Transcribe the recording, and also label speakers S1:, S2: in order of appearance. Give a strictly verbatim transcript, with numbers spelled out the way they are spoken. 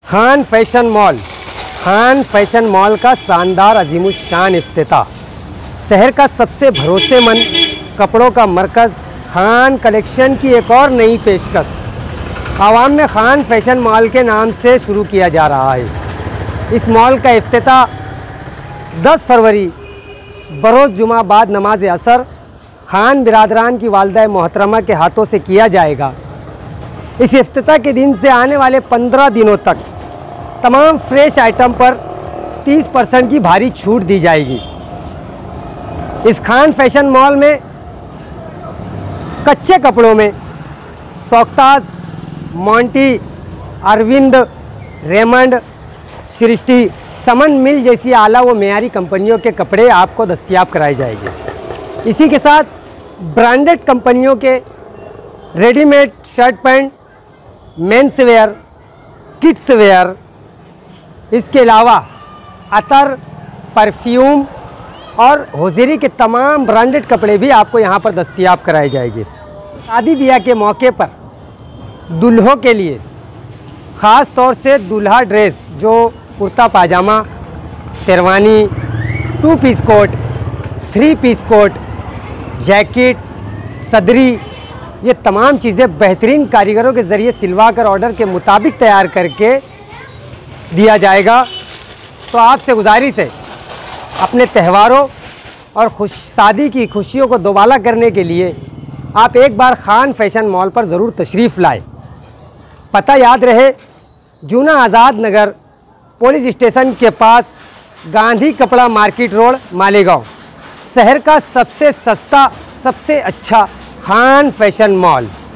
S1: Khan fashion mall. Khan fashion mall का शानदार अजीमुशान इफ्तिताह। शहर का सबसे भरोसेमंद कपड़ों का मरकज़ खान कलेक्शन की एक और नई पेशकश आवाम में खान फैशन मॉल के नाम से शुरू किया जा रहा है। इस मॉल का इफ्तिताह दस फरवरी बरोज़ जुमा बाद नमाज असर खान बिरादरान की वालदा मोहतरमा के हाथों से किया जाएगा। इस इफ्तिताह के दिन से आने वाले पंद्रह दिनों तक तमाम फ्रेश आइटम पर तीस परसेंट की भारी छूट दी जाएगी। इस खान फैशन मॉल में कच्चे कपड़ों में सौकताज, मोंटी, अरविंद, रेमंड, सृष्टि, समन मिल जैसी आला व मेयारी कंपनियों के कपड़े आपको दस्तयाब कराए जाएंगे। इसी के साथ ब्रांडेड कंपनियों के readymade shirt pant, men's wear, kids wear, इसके अलावा अतर, परफ्यूम और होजरी के तमाम ब्रांडेड कपड़े भी आपको यहाँ पर दस्तयाब कराए जाएंगे। शादी ब्याह के मौके पर दुल्हों के लिए ख़ास तौर से दूल्हा ड्रेस जो kurta pyjama, sherwani, two piece coat, three piece coat, jacket, सदरी, ये तमाम चीज़ें बेहतरीन कारीगरों के ज़रिए सिलवा कर ऑर्डर के मुताबिक तैयार करके दिया जाएगा। तो आपसे गुजारिश है, अपने त्योहारों और खुश शादी की खुशियों को दोबाला करने के लिए आप एक बार खान फैशन मॉल पर ज़रूर तशरीफ़ लाएँ। पता याद रहे, जूना आज़ाद नगर पुलिस स्टेशन के पास, गांधी कपड़ा मार्केट रोड, मालेगांव। शहर का सबसे सस्ता, सबसे अच्छा खान फैशन मॉल।